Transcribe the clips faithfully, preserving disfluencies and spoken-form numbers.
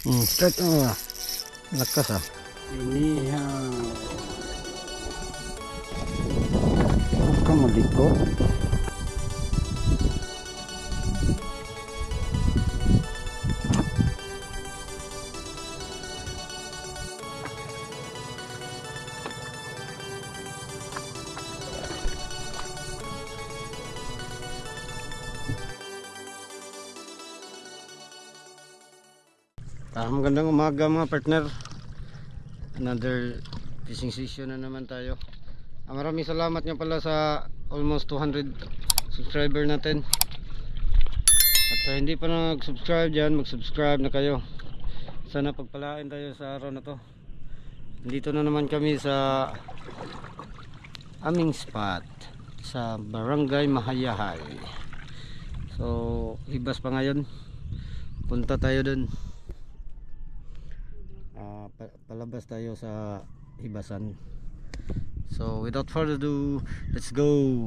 Hmm, start mo. Lakas ah. Inihaw. Huwag ka malikot. Ah, magandang umaga mga partner. Another fishing session na naman tayo. Ah, maraming salamat nga pala sa almost two hundred subscriber natin. At sa hindi pa nag-subscribe dyan, mag-subscribe na kayo. Sana pagpalain tayo sa araw na to. Dito na naman kami sa aming spot sa Barangay Mahayahay. So hibas pa ngayon. Punta tayo dun. Uh, palabas tayo sa hibasan. So without further ado, let's go.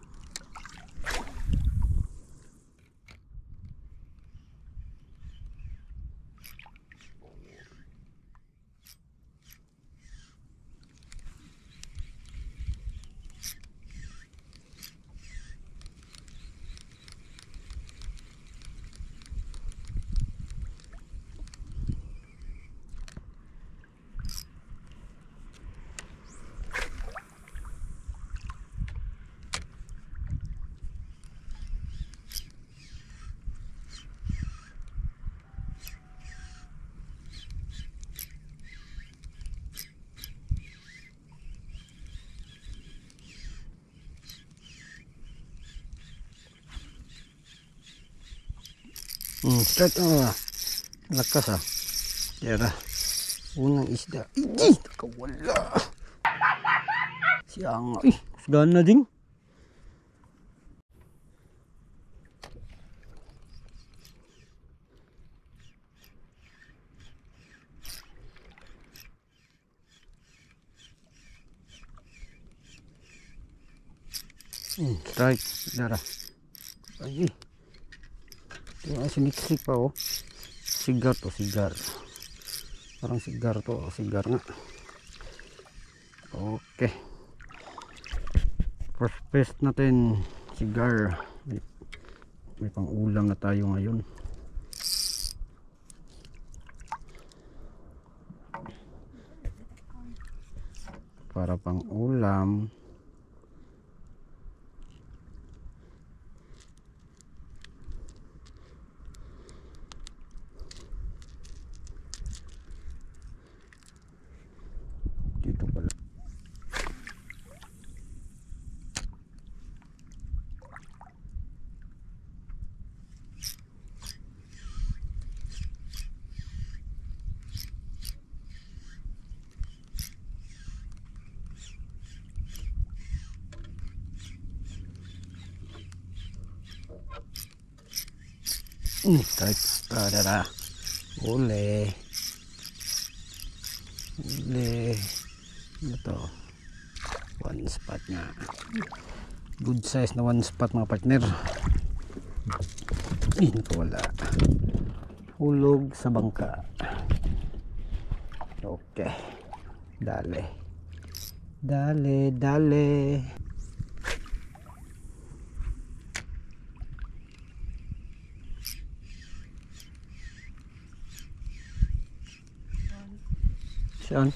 Hmm, start mo. Lakas ah. Yara. Unang isda. Iji! Nakawala. Siya nga. Eh, sudahan na din. Hmm, strike. Yara. Ay, yung siniksik pa oh. Sigar to, sigar. Parang sigar to, oh, sigar nga. Okay. First best natin, sigar. May, may pang ulam na tayo ngayon. Para pang ulam. Dito pala. Hmm, strike. Ah, dada. Ule. Ule. Ito. One spot nga. Good size na one spot mga partner. Eh, nakawala. Hulog sa bangka. Okay. Dale. Dale, dale. Saan?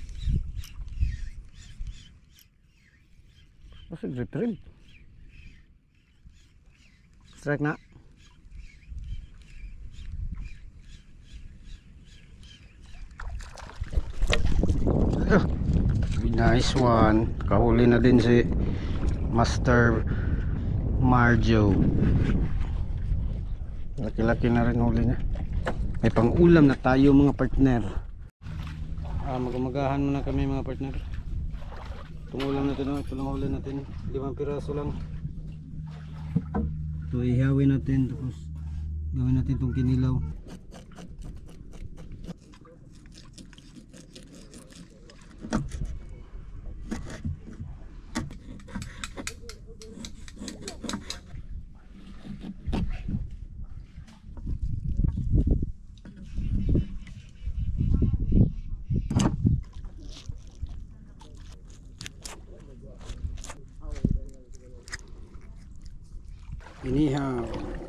Masig retrieve. Strike na. Nice one. Kahuli na din si Master Marjo. Laki-laki na rin huli niya. May pang ulam na tayo mga partner. Ah, magumagahan muna kami mga partner. Itong ulam natin, ito lang huli natin. Limang piraso lang. Ito ihawin natin. Tapos gawin natin itong kinilaw. inihaw.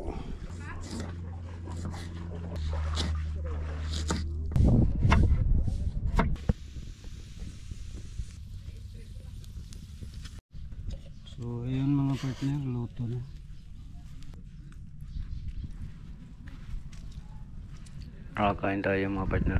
So ayun mga partner, luto na. Ah, kain tayo mga partner.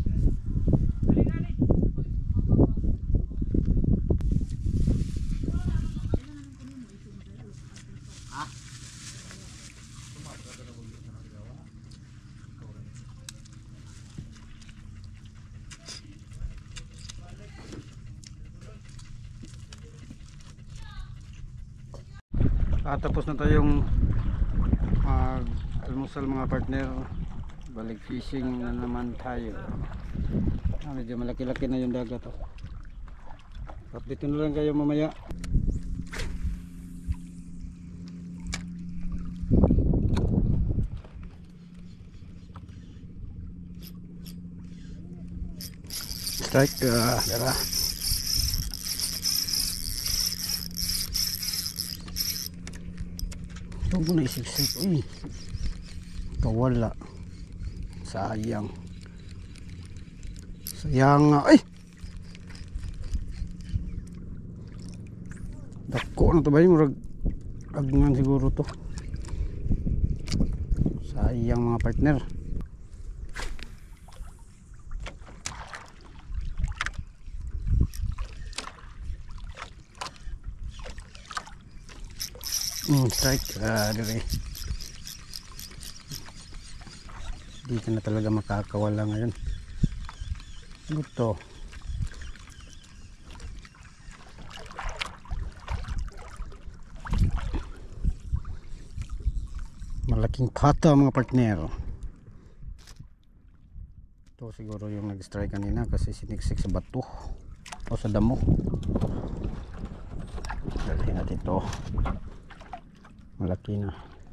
Ah, tapos na tayong mag almusal mga partner. Balik fishing na naman tayo. Ah, medyo malaki-laki na yung dagat oh. Update na lang kayo mamaya. Strike uh, tara. Ito mo na isiksik. Uy, kawala. Sayang. Sayang nga. Ay! Dako na ito ba yung rag agngan siguro to. Sayang mga partner. Hmm, strike. Ah, dire. Di ka na talaga makakawala ngayon. Ano to? Malaking pata mga partner. Ito siguro yung nag-strike kanina kasi siniksik sa bato o sa damo. Dalhin natin ito. Malaki na.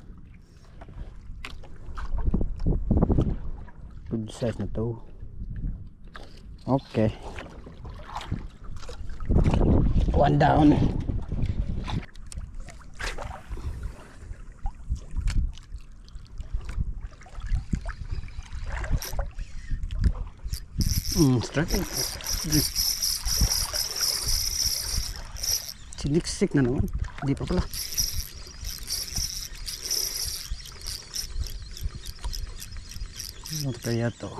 Good size na to. Okay. One down. Hmm, strike. Siniksik na naman. Hindi pa pala. Ano kaya to?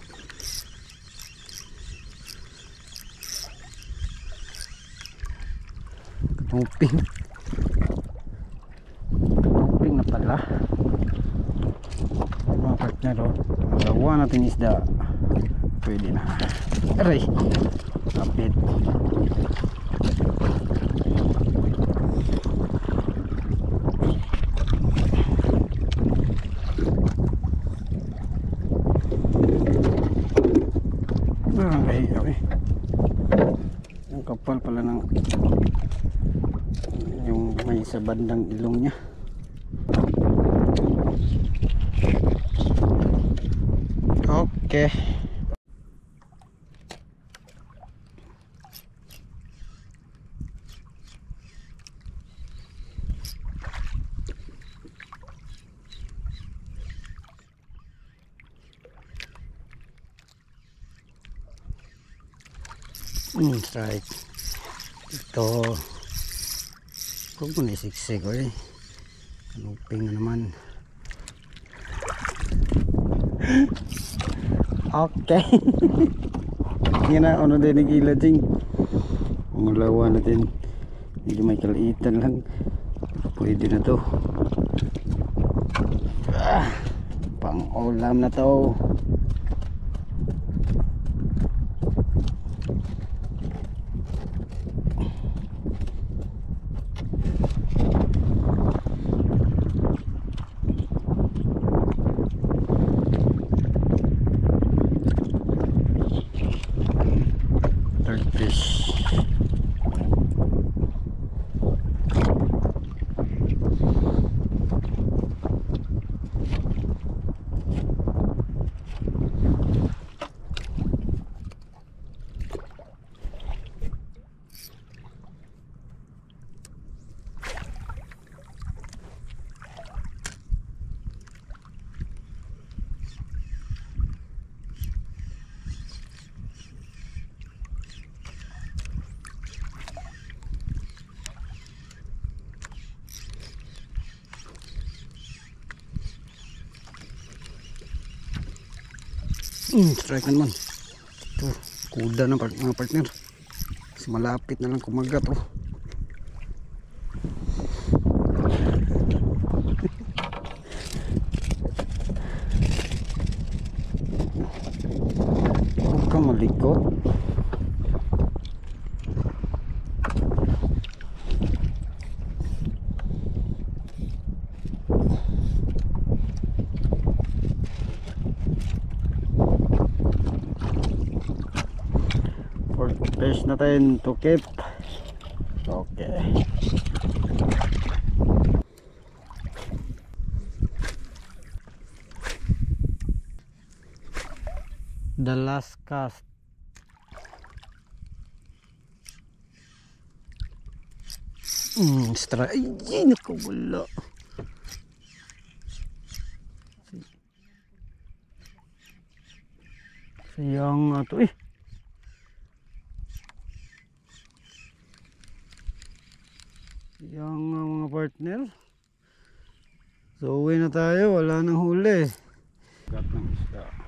Katuping. Katuping na pala. Mga partner oh. Magawa natin isda. Pwede na. Aray. Kapit. Ay, ay. Ang kapal pala ng yung may sa bandang ilong niya. Okay. Hmm, strike. Ito. Huwag mo na isiksik ko eh. Kanuping na naman. Okay. Yan na, ano din nagila ding. Ang lawa natin. Hindi may kaliitan lang. Pwede na to. Ah, pang ulam na to. Fish. Mm, strike naman. Ito, kuda na part, mga partner. Mas malapit na lang kumagat oh. Huwag ka malikot. Fourth fish natin to keep. Okay. The last cast. Hmm, strike. Ay, naku, wala. Sayang nga to eh. Sayang nga mga partner. So uwi na tayo, wala nang huli. Gat ng isda.